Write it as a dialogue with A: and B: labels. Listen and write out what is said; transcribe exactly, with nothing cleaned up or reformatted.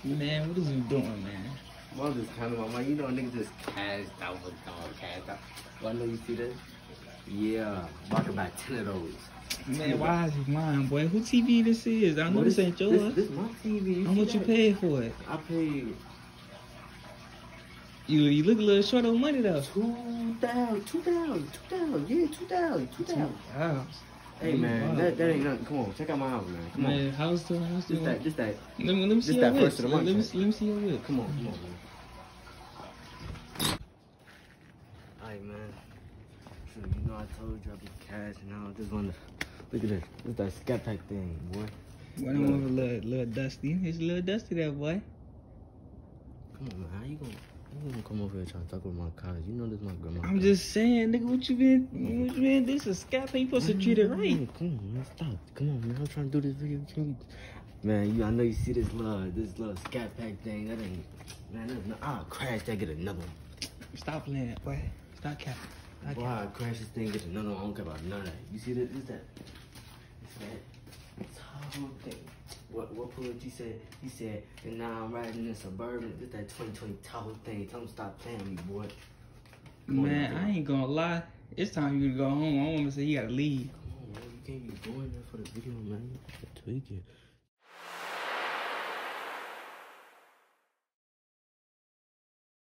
A: Man, what is you doing, man?
B: Well, I'm just counting my money. You know, niggas just cashed out with dog, cashed out. Well, I know you see that? Yeah, about to buy ten of those.
A: Man, why is it mine, boy? Who T V this is? I know this, this ain't yours.
B: This, this my T V.
A: How much you paid for it?
B: I paid.
A: You you look a little short on money though.
B: Two thousand, two thousand, two thousand, yeah, two thousand, two thousand.
A: Wow.
B: Hey man, that, that ain't nothing. Come on, check out my house, man. Come
A: man,
B: on.
A: house to house to.
B: Just that, just that.
A: Let me, let me see your
B: that
A: whip.
B: first of the month.
A: Let me see, let me see your whip.
B: Come on, come on, man. Alright, man. So you know I told you I'd be cash now. Just wanna look at this. This that scat pack thing, boy.
A: Boy, I'm a little, little dusty. It's a little dusty there, boy.
B: Come on, man. How you gonna? You gonna come over here trying to talk about my cars? You know this is my grandma.
A: I'm just saying, nigga, what you been, what you been, this is scat pack, you supposed to treat it right.
B: Come on, man, stop. Come on, man, I'm trying to do this video. Can you, man, you, I know you see this little, this little scat pack thing. That ain't, man, that's not, I'll crash that, get another one.
A: Stop playing, boy. Stop capping. Stop
B: Boy, I'll crash this thing, get another one. I don't care about none of that. You see that? This that, it's that tall thing. What what poet he said? He said, and now I'm riding in Suburban. This that twenty twenty Tahoe thing. Tell him stop playing with me, boy. Come
A: man,
B: on,
A: I ain't gonna lie. It's time for you to go home. I want to say you gotta leave.
B: Come on, man. You can't be doing that for the video, man. You tweak it.